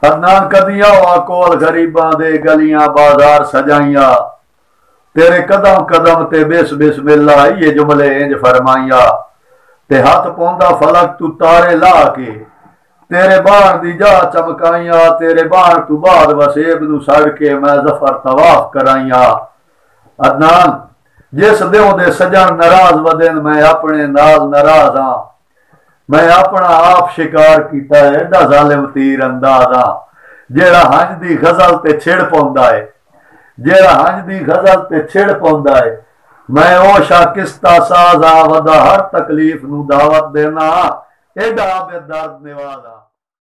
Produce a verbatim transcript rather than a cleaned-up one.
अदनान कदियां वा कोल गरीबां दे गलियां बाजार सजाइया, तेरे कदम कदम ते बिस बिस्मिल्ला ये जुमले इंज फरमाइया। ते हाथ पौंदा फलक तू तारे ला के, तेरे बाण दी जा चमकाइया, तेरे बाण तू बाद वसेब नू सड़ के मैं जफर तवाफ कराइया। अदनान जिस देव दे सजन नाराज वदेन मैं अपने नाल नाराज हाँ, मैं अपना आप शिकार किया है एडा जालिम तीर अंदाज हाँ। जेड़ा हंज दी गजल ते छिड़ पौंदा है, जेड़ा हंज दी गजल ते छिड़ पौंदा है, मैं ओ शाकिस्ता साजा वदा हर तकलीफ नू दावत देना एडा बेदर्द निवाजा।